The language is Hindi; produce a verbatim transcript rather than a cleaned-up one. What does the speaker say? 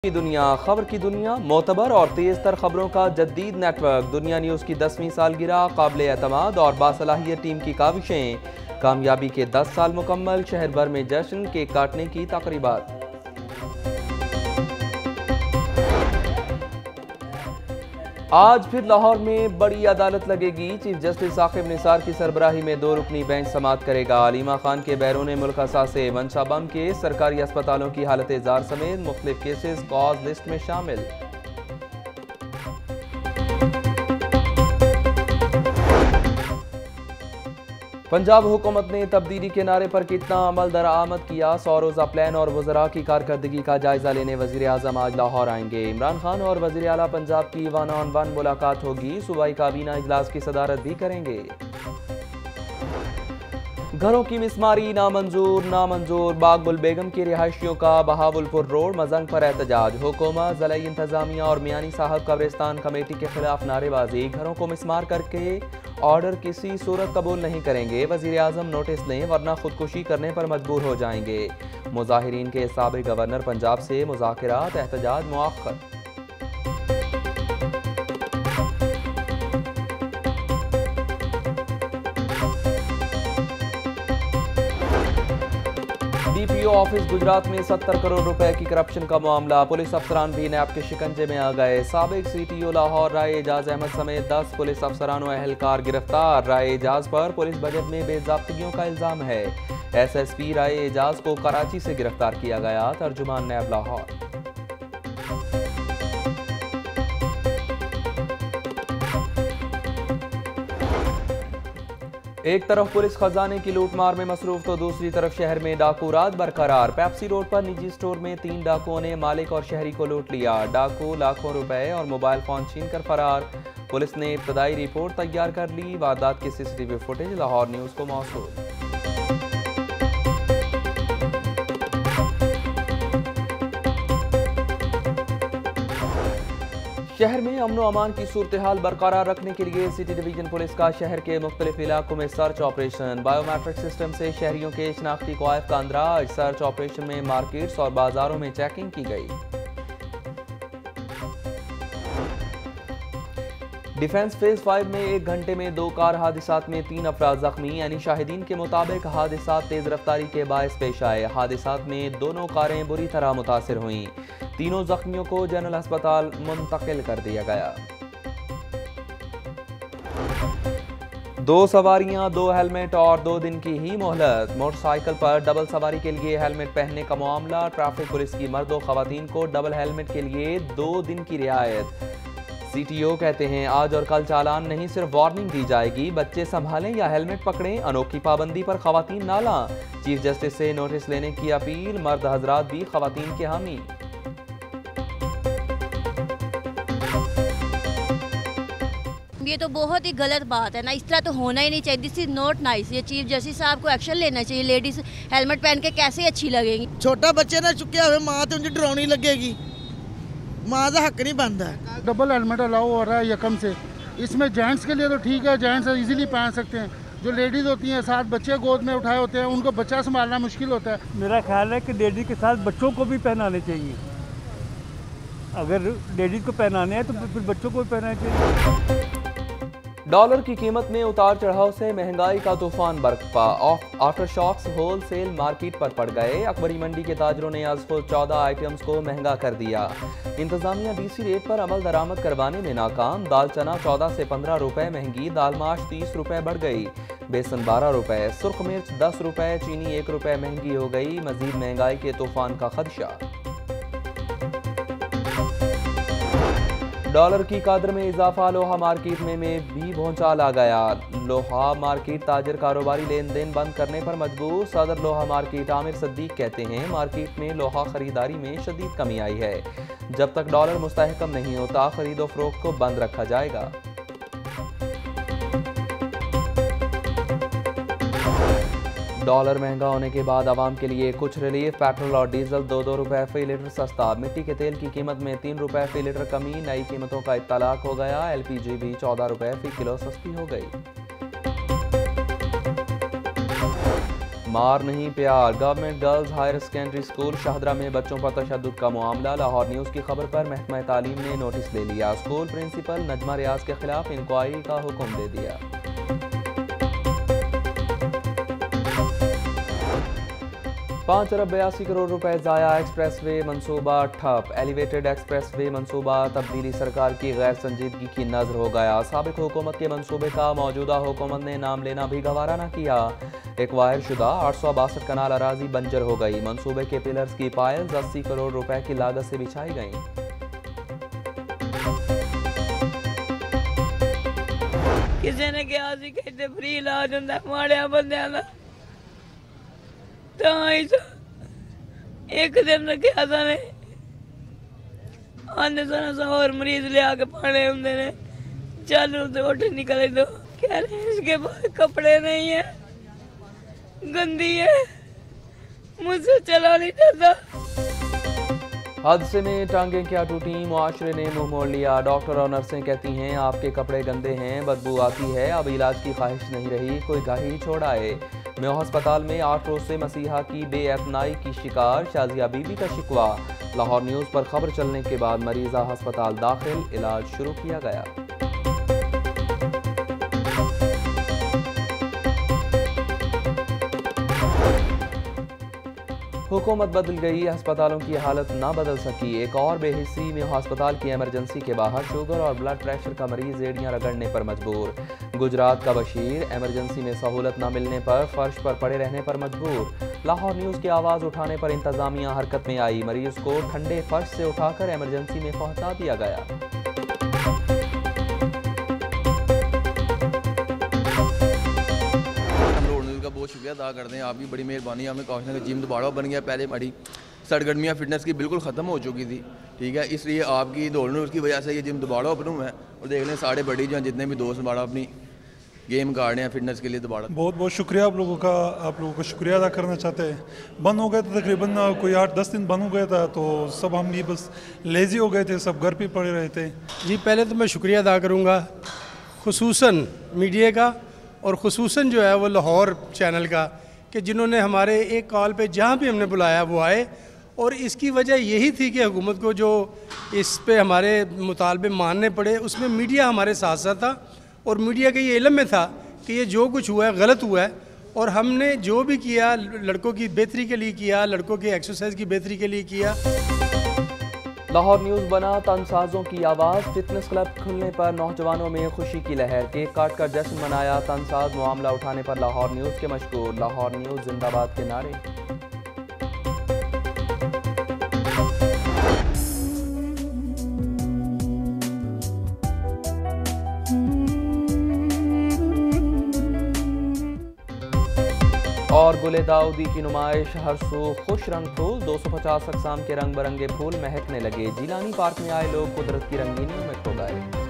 की दुनिया, खबर की दुनिया, मोतबर और तेज तर खबरों का जदीद नेटवर्क। दुनिया न्यूज़ की दसवीं सालगिरह, काबिल एतमाद और बासलाहियत टीम की काविशें, कामयाबी के दस साल मुकम्मल, शहर भर में जश्न, केक काटने की तकरीबात। आज फिर लाहौर में बड़ी अदालत लगेगी। चीफ जस्टिस साकिब निसार की सरबराही में दो रुकनी बेंच समाअत करेगा। इमरान-खान के बैरून मुल्क असासे मंशा बम के सरकारी अस्पतालों की हालत जार समेत मुख्तलिफ केसेस कॉज लिस्ट में शामिल। पंजाब हुकूमत ने तब्दीली के नारे पर कितना अमल दरामद किया। सौ रोज़ा प्लान और वज़रा की कारकर्दगी का जायजा लेने वज़ीर आज़म आज लाहौर आएंगे। इमरान-खान और वज़ीर आला पंजाब की वन ऑन वन मुलाकात होगी। सूबाई काबीना इजलास की सदारत भी करेंगे। घरों की मिसमारी नामंजूर नामंजूर बागबुल बेगम की रिहायशियों का बहावलपुर रोड मजंग पर एहतजाज। हुकूमत, ज़िला इंतजामिया और मियानी साहब कब्रिस्तान कमेटी के खिलाफ नारेबाजी। घरों को मिसमार करके ऑर्डर किसी सूरत कबूल नहीं करेंगे। वज़ीर आज़म नोटिस लें वरना खुदकुशी करने पर मजबूर हो जाएंगे। मुजाहिरीन के साबिक़ गवर्नर पंजाब से मुज़ाकिरात, एहतजाज मुअख्खर। डीपीओ ऑफिस गुजरात में सत्तर करोड़ रुपए की करप्शन का मामला। पुलिस अफसरान भी नैब के शिकंजे में आ गए। साबिक सीटीओ लाहौर राय एजाज अहमद समेत दस पुलिस अफसरान व एहलकार गिरफ्तार। राय एजाज पर पुलिस बजट में बेज़ाब्तियों का इल्जाम है। एसएसपी राय एजाज को कराची से गिरफ्तार किया गया। तर्जुमान नैब लाहौर। एक तरफ पुलिस खजाने की लूटमार में मसरूफ तो दूसरी तरफ शहर में डाकू रात बरकरार। पेप्सी रोड पर निजी स्टोर में तीन डाकुओं ने मालिक और शहरी को लूट लिया। डाकू लाखों रुपए और मोबाइल फोन छीन कर फरार। पुलिस ने इब्तदाई रिपोर्ट तैयार कर ली। वारदात की सीसीटीवी फुटेज लाहौर न्यूज़ को मौसूल। शहर में अमन व अमान की सूरत हाल बरकरार रखने के लिए सिटी डिवीजन पुलिस का शहर के मुख्तलिफ इलाकों में सर्च ऑपरेशन। बायोमेट्रिक सिस्टम से शहरियों के शनाख्ती क्वाइफ का अंदराज। सर्च ऑपरेशन में मार्केट्स और बाजारों में चेकिंग की गई। डिफेंस फेज फाइव में एक घंटे में दो कार हादसात में तीन अफराद जख्मी। यानी शाहिदीन के मुताबिक हादसात तेज रफ्तारी के बायस पेश आए। हादसात में दोनों कारें बुरी तरह मुतासिर हुईं। तीनों जख्मियों को जनरल अस्पताल मुंतकिल कर दिया गया। दो सवारियां, दो हेलमेट और दो दिन की ही मोहलत। मोटरसाइकिल पर डबल सवारी के लिए हेलमेट पहनने का मामला। ट्रैफिक पुलिस की मर्द और खवातीन को डबल हेलमेट के लिए दो दिन की रियायत। सीटीओ कहते हैं आज और कल चालान नहीं सिर्फ वार्निंग दी जाएगी। बच्चे संभालें या हेलमेट पकड़ें। अनोखी पाबंदी पर खवातीन नाला। चीफ जस्टिस से नोटिस लेने की अपील। मर्द हजरात भी खवातीन के हामी। ये तो बहुत ही गलत बात है ना, इस तरह तो होना ही नहीं चाहिए। This is not nice. ये चीफ जस्टिस साहब को एक्शन लेना चाहिए। लेडीज हेलमेट पहन के कैसे अच्छी लगेगी। छोटा बच्चे ने चुक्या हुए माँ तो उनकी डरावनी लगेगी। माँ का हक नहीं बनता है। डबल हेलमेट अलाउ हो रहा है यकम से। इसमें जेंट्स के लिए तो ठीक है, जेंट्स इजीली पहन सकते हैं। जो लेडीज़ होती हैं साथ बच्चे गोद में उठाए होते हैं उनको बच्चा संभालना मुश्किल होता है। मेरा ख्याल है कि लेडीज़ के साथ बच्चों को भी पहनाने चाहिए। अगर लेडीज़ को पहनाने हैं तो फिर बच्चों को भी पहनाने चाहिए। डॉलर की कीमत में उतार चढ़ाव से महंगाई का तूफान बरपा। After shocks wholesale market पर पड़ गए। अकबरी मंडी के ताजरों ने आज खुद चौदह आइटम्स को महंगा कर दिया। इंतजामिया डीसी रेट पर अमल दरामद करवाने में नाकाम। दाल चना चौदह से पंद्रह रुपए महंगी। दाल माश तीस रुपए बढ़ गई। बेसन बारह रुपए। सुर्ख मिर्च दस रुपए। चीनी एक रुपए महंगी हो गई। मजीद महंगाई के तूफान का खदशा। डॉलर की कदर में इजाफा। लोहा मार्केट में, में भी भौचाल आ गया। लोहा मार्केट ताजर कारोबारी लेन देन बंद करने पर मजबूर। सदर लोहा मार्केट आमिर सद्दीक कहते हैं मार्केट में लोहा खरीदारी में शदीद कमी आई है। जब तक डॉलर मुस्तहकम नहीं होता खरीदो फरोख्त को बंद रखा जाएगा। डॉलर महंगा होने के बाद आवाम के लिए कुछ रिलीफ। पेट्रोल और डीजल दो दो रुपए फी लीटर सस्ता। मिट्टी के तेल की कीमत में तीन रुपए फी लीटर कमी। नई कीमतों का इत्तलाक हो गया। एलपीजी भी चौदह रुपए फी किलो सस्ती हो गई। मार नहीं प्यार। Government girls higher secondary school Shahdara में बच्चों पर तशद्दुद का मामला। लाहौर न्यूज़ की खबर पर महकमा तालीम ने नोटिस ले लिया। स्कूल प्रिंसिपल नजमा रियाज के खिलाफ इंक्वायरी का हुक्म दे दिया। पाँच अरब बयासी करोड़ रुपए ज़ाया। एक्सप्रेस वे मनसूबा ठप। एलिवेटेड एक्सप्रेस वे मनसूबा तब्दीली सरकार की गैर संजीदगी की नज़र हो गया। साबिक हुकूमत के मनसूबे का मौजूदा हुकूमत ने नाम लेना भी गवारा न किया। एक वायर शुदा आठ सौ बासठ कनाल अराजी बंजर हो गई। मनसूबे के पिलर्स की पायल्स अस्सी करोड़ रुपए की लागत से बिछाई गई। किसी ने कहा कहते फ्री इलाज होंगे माड़िया बंदियां दा एक दिन रखा था ने आने सन और मरीज लिया के पाने होंगे ने चालू तो उठ निकले दो कह रहे इसके पास कपड़े नहीं है गंदी है मुझसे चला नहीं जाता। हादसे में टांगें क्या टूटी, मुआशरे ने मुंह मोड़ लिया। डॉक्टर और नर्सें कहती हैं आपके कपड़े गंदे हैं, बदबू आती है, अब इलाज की ख्वाहिश नहीं रही, कोई गाही छोड़ आए। म्यो अस्पताल में आठ रोज से मसीहा की बेअतनाई की शिकार शाजिया बीबी का शिकवा। लाहौर न्यूज़ पर खबर चलने के बाद मरीजा अस्पताल दाखिल, इलाज शुरू किया गया। हुकूमत बदल गई, अस्पतालों की हालत ना बदल सकी। एक और बेहिस्सी में अस्पताल की इमरजेंसी के बाहर शुगर और ब्लड प्रेशर का मरीज एड़ियां रगड़ने पर मजबूर। गुजरात का बशीर इमरजेंसी में सहूलत न मिलने पर फर्श पर पड़े रहने पर मजबूर। लाहौर न्यूज़ की आवाज़ उठाने पर इंतजामिया हरकत में आई। मरीज को ठंडे फर्श से उठाकर इमरजेंसी में पहुंचा दिया गया। बहुत शुक्रिया अदा करते हैं, आपकी बड़ी मेहरबानी। हमें काफी जिम दोबारा बन गया, पहले हमारी सरगर्मियाँ फिटनेस की बिल्कुल ख़त्म हो चुकी थी, ठीक है, इसलिए आपकी दौड़ने उसकी वजह से ये जिम दोबारा ओपन हुआ है। और देख लें सारे बड़ी जो हैं जितने भी दोस्त दोबारा अपनी गेम काट रहे हैं फिटनेस के लिए दोबारा। बहुत बहुत शुक्रिया आप लोगों का, आप लोगों का शुक्रिया अदा करना चाहते हैं। बंद हो गया था तकरीबन कोई आठ दस दिन बंद हो गया था, तो सब हम भी बस लेज़ी हो गए थे, सब घर पे पड़े रहे थे। जी पहले तो मैं शुक्रिया अदा करूँगा खुसूसन मीडिया का और ख़ुसूसन जो है वो लाहौर चैनल का, कि जिन्होंने हमारे एक कॉल पे जहाँ भी हमने बुलाया वो आए। और इसकी वजह यही थी कि हुकूमत को जो इस पे हमारे मुतालबे मानने पड़े, उसमें मीडिया हमारे साथ साथ था और मीडिया के ये इल्म में था कि ये जो कुछ हुआ है गलत हुआ है। और हमने जो भी किया लड़कों की बेहतरी के लिए किया, लड़कों की एक्सरसाइज की बेहतरी के लिए किया। लाहौर न्यूज़ बना तनसाजों की आवाज़। फिटनेस क्लब खुलने पर नौजवानों में खुशी की लहर। केक काट कर जश्न मनाया। तनसाज मामला उठाने पर लाहौर न्यूज़ के मशहूर। लाहौर न्यूज़ जिंदाबाद के नारे। और गुले दाऊदी की नुमाइश, हर सू खुश रंग फूल। दो सौ पचास अक़साम के रंग बिरंगे फूल महकने लगे। जिलानी पार्क में आए लोग कुदरत की रंगीनियों में खो गए।